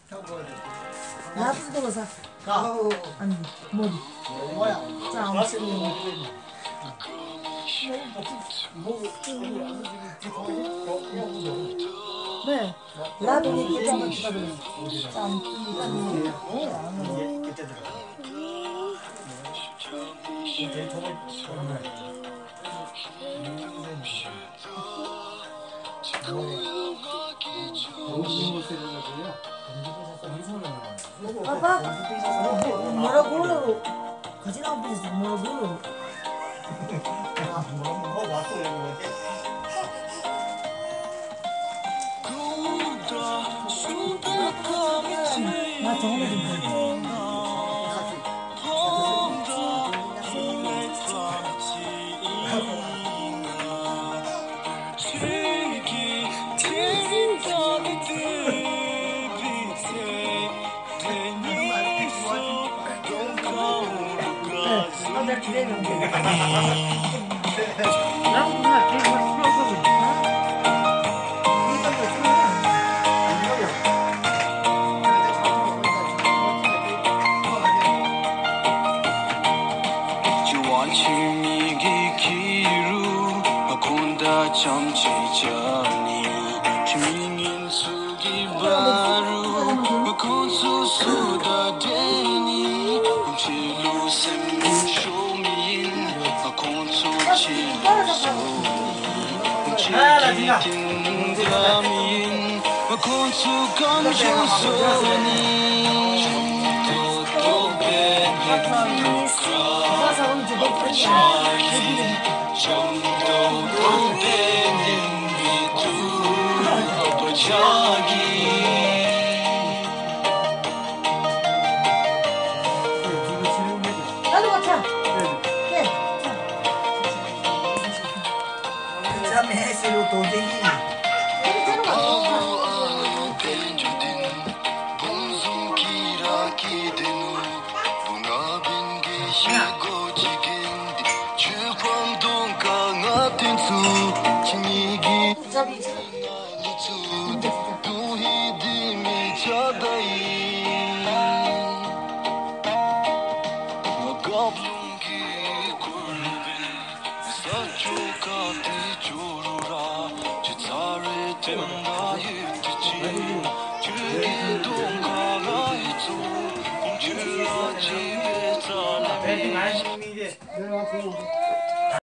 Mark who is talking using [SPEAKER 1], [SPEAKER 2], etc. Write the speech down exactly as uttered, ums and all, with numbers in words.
[SPEAKER 1] 나도 들어서 아니 머리 자 엄청 네 나도 얘기하면 주거든 참 아빠 뭐라고 거지나 비슷해 뭐라고 나 정말 좀 나 기대면 돼. 나도 나 되게 맛있어. 나도 같아. 네. 참 해수로 도쟁이. 네, 많이 먹는 게 내가